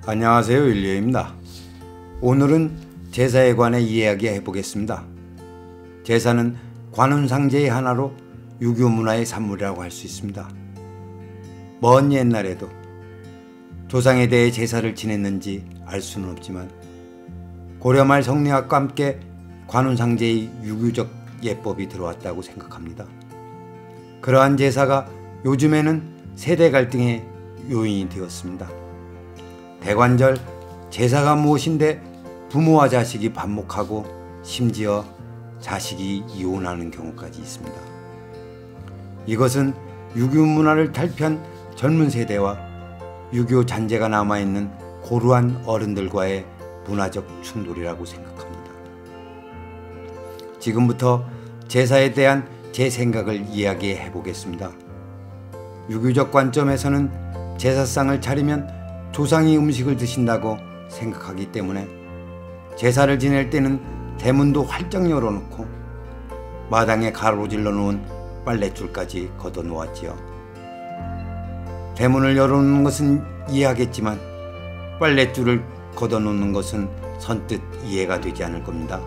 안녕하세요, 윌리엄입니다. 오늘은 제사에 관해 이야기해 보겠습니다. 제사는 관훈상제의 하나로 유교 문화의 산물이라고 할 수 있습니다. 먼 옛날에도 조상에 대해 제사를 지냈는지 알 수는 없지만 고려말 성리학과 함께 관훈상제의 유교적 예법이 들어왔다고 생각합니다. 그러한 제사가 요즘에는 세대 갈등의 요인이 되었습니다. 대관절, 제사가 무엇인데 부모와 자식이 반목하고 심지어 자식이 이혼하는 경우까지 있습니다. 이것은 유교 문화를 탈피한 젊은 세대와 유교 잔재가 남아있는 고루한 어른들과의 문화적 충돌이라고 생각합니다. 지금부터 제사에 대한 제 생각을 이야기해 보겠습니다. 유교적 관점에서는 제사상을 차리면 조상이 음식을 드신다고 생각하기 때문에 제사를 지낼 때는 대문도 활짝 열어놓고 마당에 가로질러 놓은 빨랫줄까지 걷어 놓았지요. 대문을 열어놓는 것은 이해하겠지만 빨랫줄을 걷어 놓는 것은 선뜻 이해가 되지 않을 겁니다.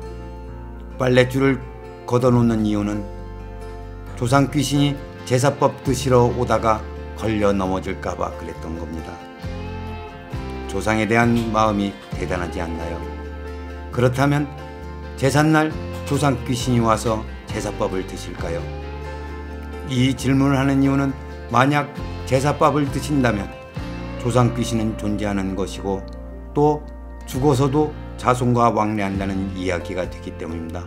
빨랫줄을 걷어 놓는 이유는 조상 귀신이 제사법 드시러 오다가 걸려 넘어질까봐 그랬던 겁니다. 조상에 대한 마음이 대단하지 않나요? 그렇다면 제삿날 조상 귀신이 와서 제사법을 드실까요? 이 질문을 하는 이유는 만약 제사법을 드신다면 조상 귀신은 존재하는 것이고 또 죽어서도 자손과 왕래한다는 이야기가 되기 때문입니다.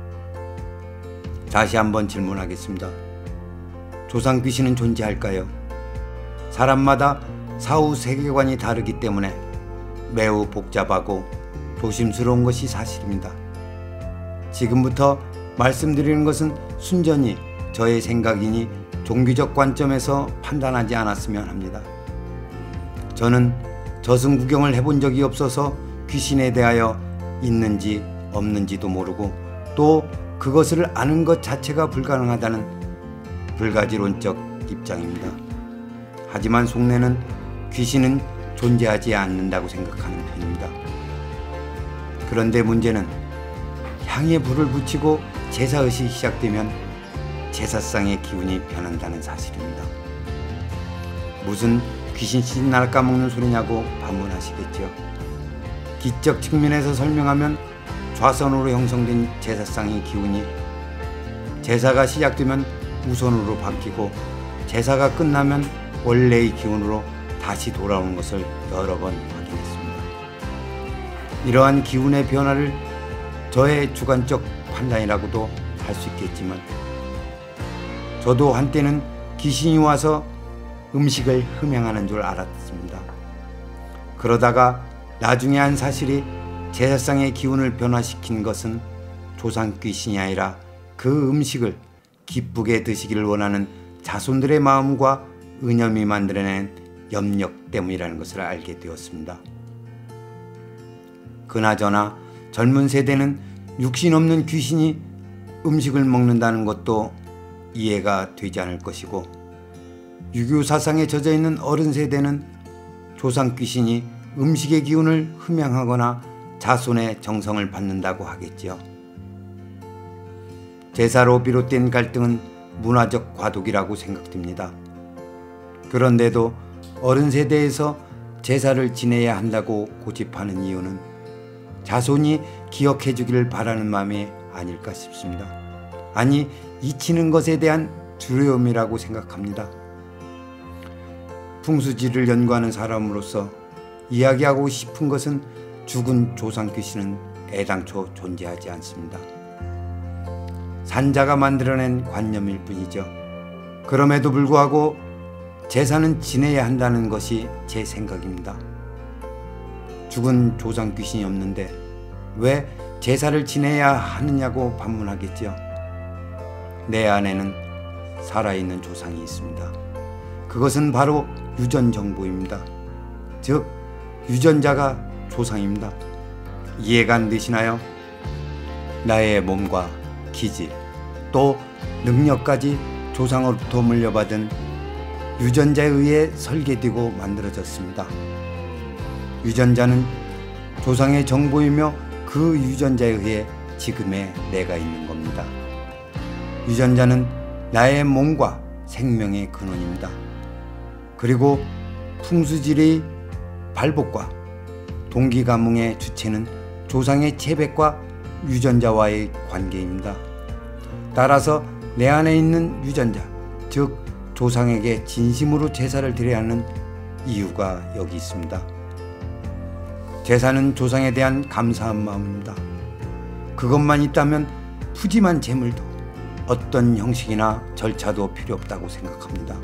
다시 한번 질문하겠습니다. 조상 귀신은 존재할까요? 사람마다 사후 세계관이 다르기 때문에 매우 복잡하고 조심스러운 것이 사실입니다. 지금부터 말씀드리는 것은 순전히 저의 생각이니 종교적 관점에서 판단하지 않았으면 합니다. 저는 저승 구경을 해본 적이 없어서 귀신에 대하여 있는지 없는지도 모르고 또 그것을 아는 것 자체가 불가능하다는 불가지론적 입장입니다. 하지만 속내는 귀신은 존재하지 않는다고 생각하는 편입니다. 그런데 문제는 향에 불을 붙이고 제사의식이 시작되면 제사상의 기운이 변한다는 사실입니다. 무슨 귀신씨 날까먹는 소리냐고 반문하시겠죠. 기적 측면에서 설명하면 좌선으로 형성된 제사상의 기운이 제사가 시작되면 우선으로 바뀌고 제사가 끝나면 원래의 기운으로 다시 돌아오는 것을 여러 번 확인했습니다. 이러한 기운의 변화를 저의 주관적 판단이라고도 할 수 있겠지만 저도 한때는 귀신이 와서 음식을 흠양하는 줄 알았습니다. 그러다가 나중에 한 사실이 제사상의 기운을 변화시킨 것은 조상 귀신이 아니라 그 음식을 기쁘게 드시기를 원하는 자손들의 마음과 은염이 만들어낸 염력 때문이라는 것을 알게 되었습니다. 그나저나 젊은 세대는 육신 없는 귀신이 음식을 먹는다는 것도 이해가 되지 않을 것이고 유교 사상에 젖어있는 어른 세대는 조상 귀신이 음식의 기운을 흠양하거나 자손의 정성을 받는다고 하겠지요. 제사로 비롯된 갈등은 문화적 과도기라고 생각됩니다. 그런데도 어른 세대에서 제사를 지내야 한다고 고집하는 이유는 자손이 기억해 주기를 바라는 마음이 아닐까 싶습니다. 아니, 잊히는 것에 대한 두려움이라고 생각합니다. 풍수지를 연구하는 사람으로서 이야기하고 싶은 것은 죽은 조상 귀신은 애당초 존재하지 않습니다. 산자가 만들어낸 관념일 뿐이죠. 그럼에도 불구하고 제사는 지내야 한다는 것이 제 생각입니다. 죽은 조상 귀신이 없는데 왜 제사를 지내야 하느냐고 반문하겠지요. 내 안에는 살아있는 조상이 있습니다. 그것은 바로 유전정보입니다. 즉 유전자가 조상입니다. 이해가 안 되시나요? 나의 몸과 기질 또 능력까지 조상으로부터 물려받은 유전자에 의해 설계되고 만들어졌습니다. 유전자는 조상의 정보이며 그 유전자에 의해 지금의 내가 있는 겁니다. 유전자는 나의 몸과 생명의 근원입니다. 그리고 풍수지리의 발복과 동기가뭉의 주체는 조상의 체백과 유전자와의 관계입니다. 따라서 내 안에 있는 유전자, 즉 조상에게 진심으로 제사를 드려야 하는 이유가 여기 있습니다. 제사는 조상에 대한 감사한 마음입니다. 그것만 있다면 푸짐한 제물도 어떤 형식이나 절차도 필요 없다고 생각합니다.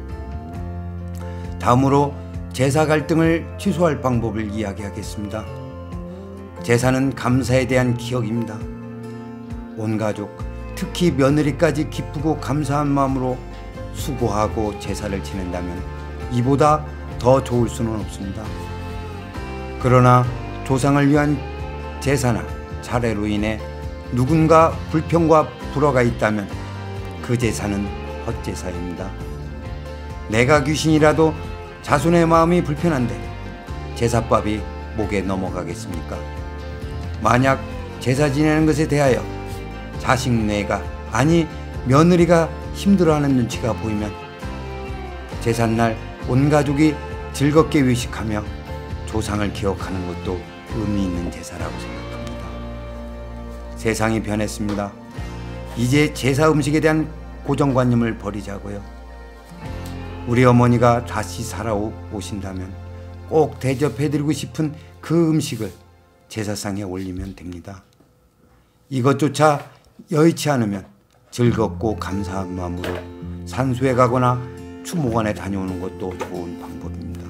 다음으로 제사 갈등을 취소할 방법을 이야기하겠습니다. 제사는 감사에 대한 기억입니다. 온 가족, 특히 며느리까지 기쁘고 감사한 마음으로 수고하고 제사를 지낸다면 이보다 더 좋을 수는 없습니다. 그러나 조상을 위한 제사나 차례로 인해 누군가 불평과 불화가 있다면 그 제사는 헛제사입니다. 내가 귀신이라도 자손의 마음이 불편한데 제사밥이 목에 넘어가겠습니까? 만약 제사 지내는 것에 대하여 자식 뇌가 아니 며느리가 힘들어하는 눈치가 보이면 제삿날 온 가족이 즐겁게 외식하며 조상을 기억하는 것도 의미 있는 제사라고 생각합니다. 세상이 변했습니다. 이제 제사 음식에 대한 고정관념을 버리자고요. 우리 어머니가 다시 살아오신다면 꼭 대접해드리고 싶은 그 음식을 제사상에 올리면 됩니다. 이것조차 여의치 않으면 즐겁고 감사한 마음으로 산소에 가거나 추모관에 다녀오는 것도 좋은 방법입니다.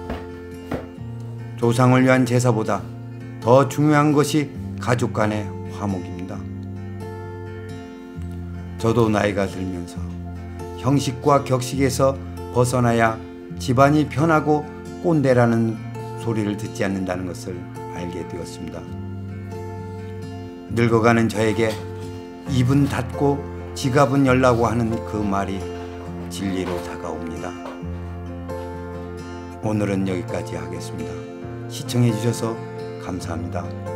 조상을 위한 제사보다 더 중요한 것이 가족 간의 화목입니다. 저도 나이가 들면서 형식과 격식에서 벗어나야 집안이 편하고 꼰대라는 소리를 듣지 않는다는 것을 알게 되었습니다. 늙어가는 저에게 입은 닫고 지갑은 열라고 하는 그 말이 진리로 다가옵니다. 오늘은 여기까지 하겠습니다. 시청해 주셔서 감사합니다.